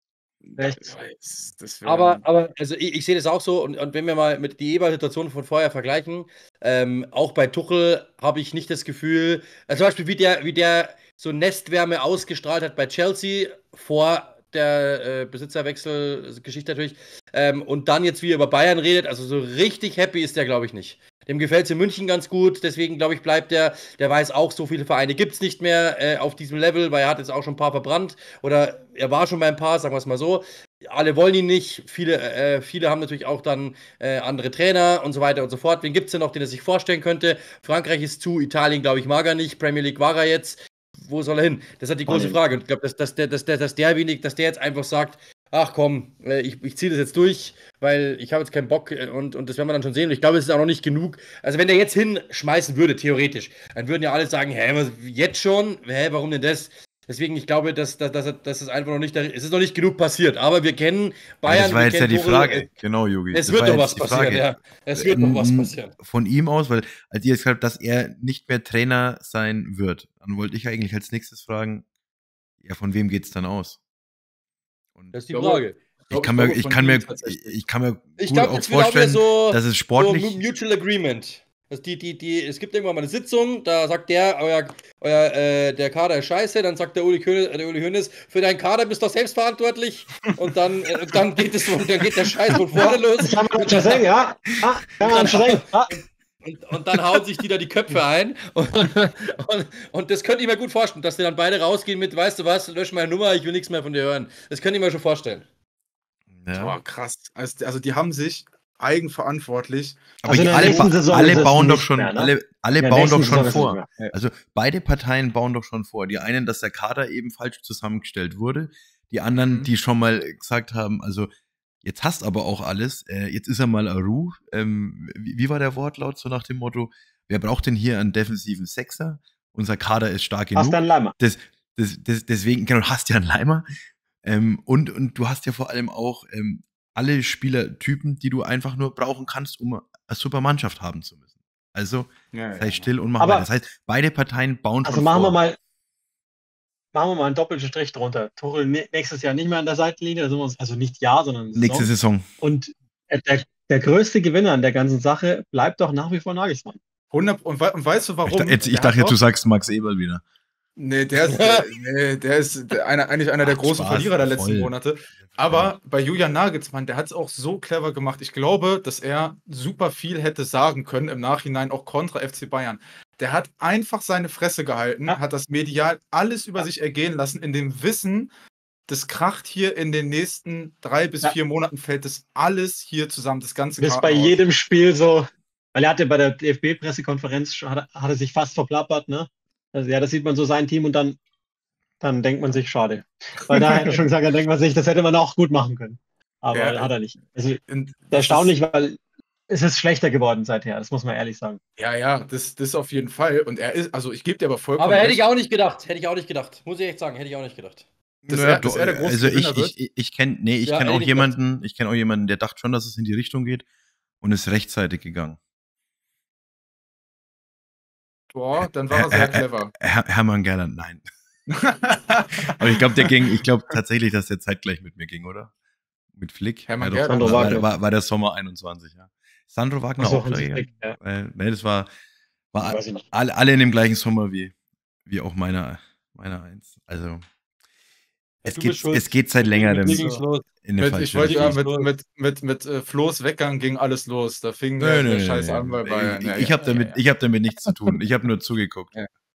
Speaker 4: Aber also ich sehe das auch so und wenn wir mal mit die Eber-Situation von vorher vergleichen, auch bei Tuchel habe ich nicht das Gefühl, zum Beispiel wie der so Nestwärme ausgestrahlt hat bei Chelsea vor der Besitzerwechselgeschichte natürlich und dann jetzt wie er über Bayern redet, also so richtig happy ist der, glaube ich, nicht. Dem gefällt es in München ganz gut, deswegen glaube ich, bleibt der weiß auch, so viele Vereine gibt es nicht mehr auf diesem Level, weil er hat jetzt auch schon ein paar verbrannt oder er war schon bei ein paar, sagen wir es mal so. Alle wollen ihn nicht, viele haben natürlich auch dann andere Trainer und so weiter und so fort. Wen gibt es denn noch, den er sich vorstellen könnte? Frankreich ist zu, Italien glaube ich mag er nicht, Premier League war er jetzt. Wo soll er hin? Das ist die große Frage. Und ich glaube, dass der jetzt einfach sagt, ach komm, ich ziehe das jetzt durch, weil ich habe jetzt keinen Bock und das werden wir dann schon sehen. Und ich glaube, es ist auch noch nicht genug. Also wenn der jetzt hinschmeißen würde, theoretisch, dann würden ja alle sagen, jetzt schon? Warum denn das? Deswegen, ich glaube, dass es einfach noch nicht, es ist noch nicht genug passiert. Aber wir kennen Bayern.
Speaker 3: Das war jetzt ja die Frage. Genau, Jogi.
Speaker 4: Es wird noch was passieren, ja. Es wird noch was passieren.
Speaker 3: Von ihm aus, weil als ihr gesagt habt, dass er nicht mehr Trainer sein wird, dann wollte ich eigentlich als nächstes fragen, ja, von wem geht's dann aus? Und
Speaker 4: das ist die Frage.
Speaker 3: Ich kann mir gut auch vorstellen, dass es sportlich...
Speaker 4: So Mutual Agreement. Es gibt irgendwann mal eine Sitzung, da sagt der Kader ist scheiße, dann sagt der Uli Hoeneß, für deinen Kader bist du doch selbst verantwortlich und dann geht der Scheiß von vorne los.
Speaker 1: Kann man schon sagen, ja.
Speaker 4: Und dann hauen sich die da die Köpfe ein und das könnte ich mir gut vorstellen, dass die dann beide rausgehen mit, weißt du was, lösch meine Nummer, ich will nichts mehr von dir hören. Das könnte ich mir schon vorstellen.
Speaker 2: Ja. Boah, krass. Also die haben sich eigenverantwortlich.
Speaker 3: Aber alle bauen doch schon, alle bauen doch schon vor. Also beide Parteien bauen doch schon vor. Die einen, dass der Kader eben falsch zusammengestellt wurde. Die anderen, die schon mal gesagt haben, also jetzt hast aber auch alles. Jetzt ist er mal Aru. Wie war der Wortlaut so nach dem Motto, wer braucht denn hier einen defensiven Sechser? Unser Kader ist stark genug.
Speaker 1: Hast du einen Leimer?
Speaker 3: Deswegen, genau, hast ja einen Leimer. Und du hast ja vor allem auch alle Spielertypen, die du einfach nur brauchen kannst, um eine super Mannschaft haben zu müssen. Also sei still und mach
Speaker 1: Aber-
Speaker 3: weiter. Das heißt, beide Parteien bauen
Speaker 1: Also
Speaker 3: schon
Speaker 1: machen wir
Speaker 3: vor.
Speaker 1: mal einen doppelten Strich drunter. Tuchel nächstes Jahr nicht mehr an der Seitenlinie, da sind wir uns, also nicht Jahr, sondern
Speaker 3: Nächste Saison.
Speaker 1: Und der größte Gewinner an der ganzen Sache bleibt doch nach wie vor Nagelsmann.
Speaker 2: 100, und weißt du warum?
Speaker 3: Ich
Speaker 2: Der
Speaker 3: dachte
Speaker 2: hat
Speaker 3: jetzt, du
Speaker 2: doch-
Speaker 3: sagst Max Eberl wieder.
Speaker 2: Nee, der ist eigentlich einer der
Speaker 3: Ach,
Speaker 2: großen
Speaker 3: Spaß,
Speaker 2: Verlierer der letzten
Speaker 3: voll.
Speaker 2: Monate. Aber bei Julian Nagelsmann, der hat es auch so clever gemacht. Ich glaube, dass er super viel hätte sagen können, im Nachhinein auch kontra FC Bayern. Der hat einfach seine Fresse gehalten,
Speaker 1: Ja.
Speaker 2: hat das medial alles über sich ergehen lassen, in dem Wissen, das kracht hier in den nächsten 3 bis 4 Monaten, fällt das alles hier zusammen, das ganze
Speaker 1: Bis bei
Speaker 2: Kartenhaus.
Speaker 1: jedem Spiel so, weil er hatte bei der DFB-Pressekonferenz, hat er sich fast verplappert, ne? Also ja, das sieht man so sein Team und dann denkt man sich, schade. Weil da hat er schon gesagt, dann denkt man sich, das hätte man auch gut machen können. Aber
Speaker 2: Ja,
Speaker 1: hat er nicht. Also
Speaker 2: Und
Speaker 1: das ist
Speaker 2: das
Speaker 1: erstaunlich, weil es ist schlechter geworden seither, das muss man ehrlich sagen.
Speaker 2: Ja, das auf jeden Fall. Und er ist, also ich gebe dir aber vollkommen
Speaker 4: Aber hätte
Speaker 2: recht.
Speaker 4: ich auch nicht gedacht. Muss ich echt sagen, hätte ich auch nicht gedacht.
Speaker 2: Dass
Speaker 3: Naja,
Speaker 2: er der große
Speaker 3: also
Speaker 2: Gewinner wird?
Speaker 3: ich kenne
Speaker 4: Ja,
Speaker 3: kenn auch
Speaker 4: ehrlich
Speaker 3: jemanden, der dachte schon, dass es in die Richtung geht und ist rechtzeitig gegangen.
Speaker 2: Boah, dann war er sehr clever.
Speaker 3: Hermann Gerland, nein. Aber ich glaube tatsächlich, dass der zeitgleich mit mir ging, oder? Mit Flick.
Speaker 2: Hermann
Speaker 3: doch,
Speaker 2: Gerland.
Speaker 1: Sandro Wagner.
Speaker 3: war der Sommer 21, ja. Sandro Wagner
Speaker 1: Ach so,
Speaker 3: auch
Speaker 1: Hansi
Speaker 3: gleich.
Speaker 1: Flick, ja.
Speaker 3: Nee, das war
Speaker 1: Weiß ich nicht.
Speaker 3: alle in dem gleichen Sommer wie auch meiner eins. Also es
Speaker 4: Du bist schuld.
Speaker 3: geht seit längerem
Speaker 4: Mir ging's los.
Speaker 3: in der
Speaker 2: Ich
Speaker 3: falschen
Speaker 2: wollte ja
Speaker 3: Richtung.
Speaker 2: mit Flo's Weggang ging alles los. Da fing
Speaker 3: Nö,
Speaker 2: der Scheiß an bei Bayern.
Speaker 3: Ich habe damit nichts zu tun. Ich habe nur zugeguckt.
Speaker 2: Ja.